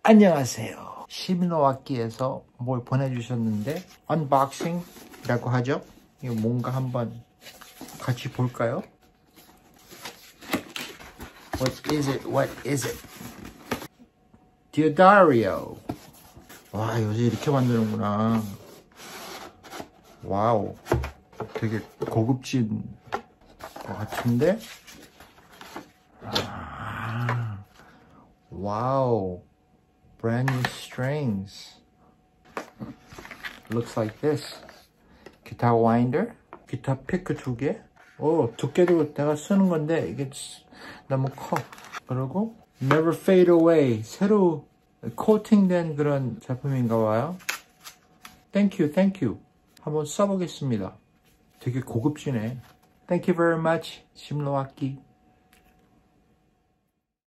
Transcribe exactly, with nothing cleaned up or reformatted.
안녕하세요. 시미노와키에서 뭘 보내주셨는데 언박싱이라고 하죠. 이거 뭔가 한번 같이 볼까요? What is it? What is it? Diodario. 와, 요새 이렇게 만드는구나. 와우, 되게 고급진 것 같은데? 아, 와우, brand new strings. Looks like this. 기타 와인더, 기타 피크 두 개. 오, 두께도 내가 쓰는 건데 이게 너무 커. 그리고 Never Fade Away, 새로 코팅된 그런 제품인가 봐요. Thank you, thank you. 한번 써보겠습니다. 되게 고급지네. Thank you very much, 시미노와키.